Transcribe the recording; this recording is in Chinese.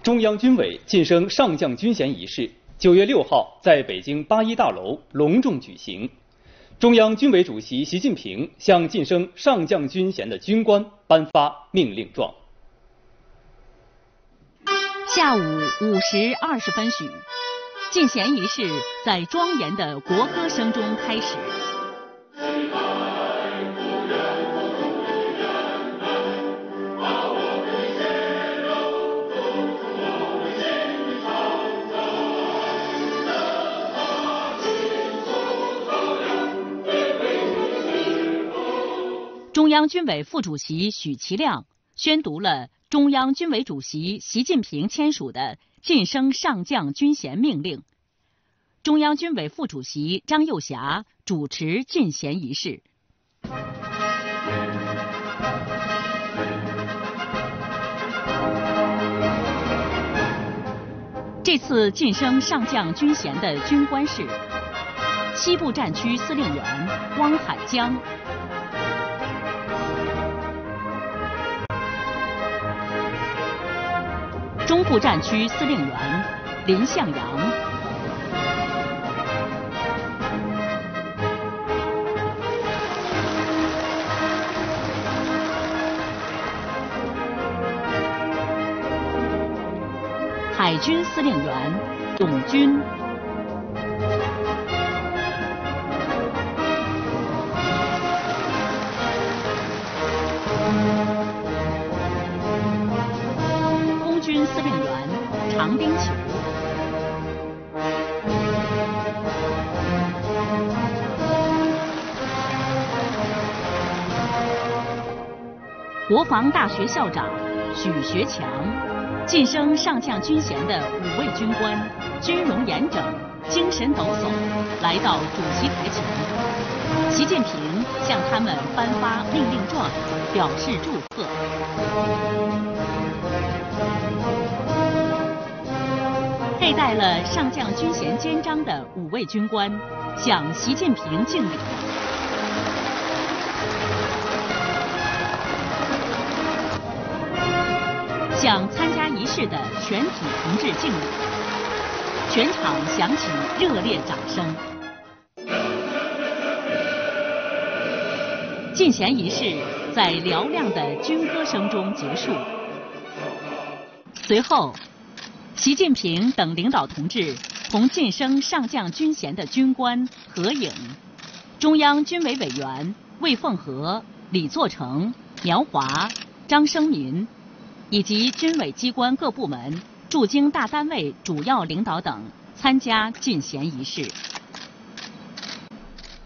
中央军委晋升上将军衔仪式9月6号在北京8·1大楼隆重举行。中央军委主席习近平向晋升上将军衔的军官颁发命令状。 下午5时20分许，进衔仪式在庄严的国歌声中开始。中央军委副主席许其亮宣读了中央军委主席习近平签署的晋升上将军衔命令。中央军委副主席张又侠主持晋衔仪式。这次晋升上将军衔的军官是西部战区司令员汪海江。中部战区司令员林向阳，海军司令员董军，军司令员常冰球，国防大学校长许学强，晋升上将军衔的5位军官，军容严整，精神抖擞，来到主席台前。习近平向他们颁发命令状，表示祝贺。佩戴了上将军衔肩章的5位军官向习近平敬礼。向参加仪式的全体同志敬礼，全场响起热烈掌声。晋衔仪式在嘹亮的军歌声中结束。随后，习近平等领导同志同晋升上将军衔的军官合影。中央军委委员魏凤和、李作成、苗华、张生民以及军委机关各部门、驻京大单位主要领导等参加晋衔仪式。